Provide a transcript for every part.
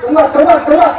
Đúng rồi, đúng rồi, đúng rồi.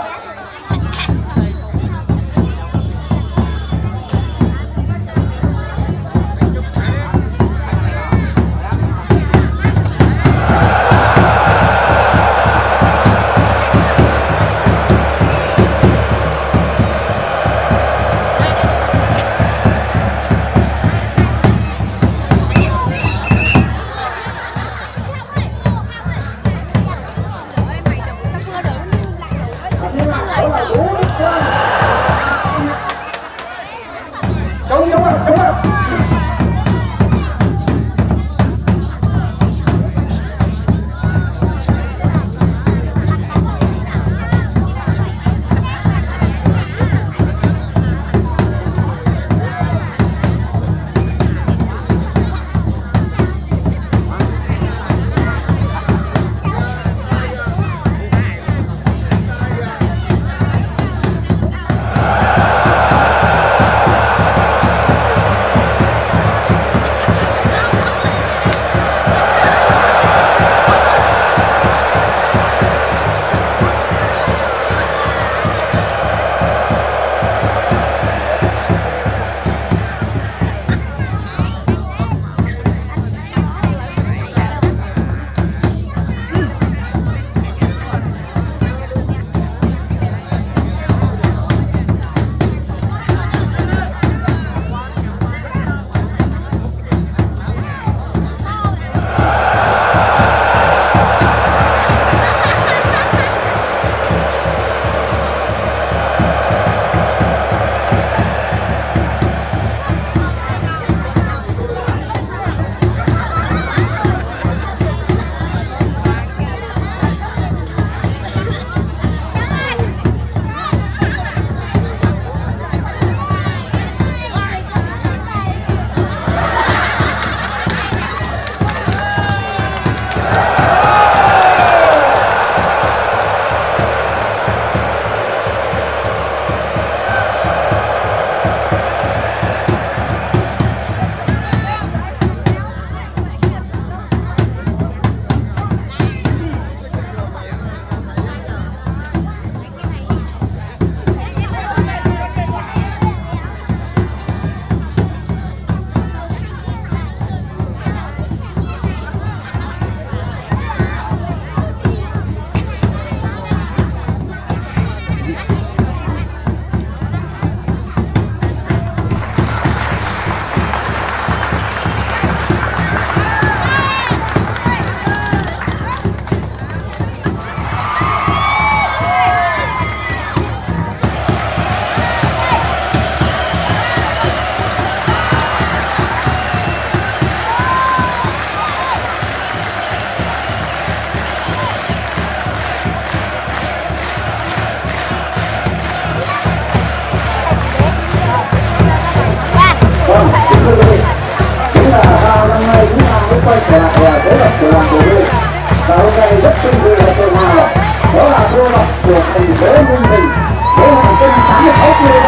quay trở lại là thế lập của làng Cùng. Và hôm nay rất vinh dự và tự hào, đó là đô lập của thành phố Ninh Bình với hành tinh 86 kg.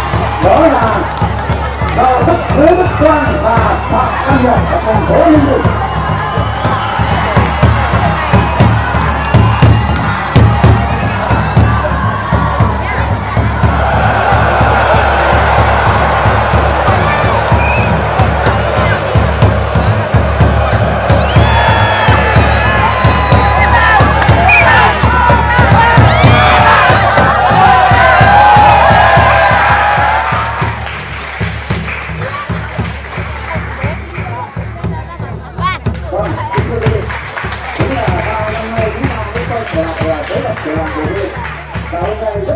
Đó là đạo đức Huế Đức Quang và Phạm Văn Nhật ở thành phố Ninh Bình. Và hôm nay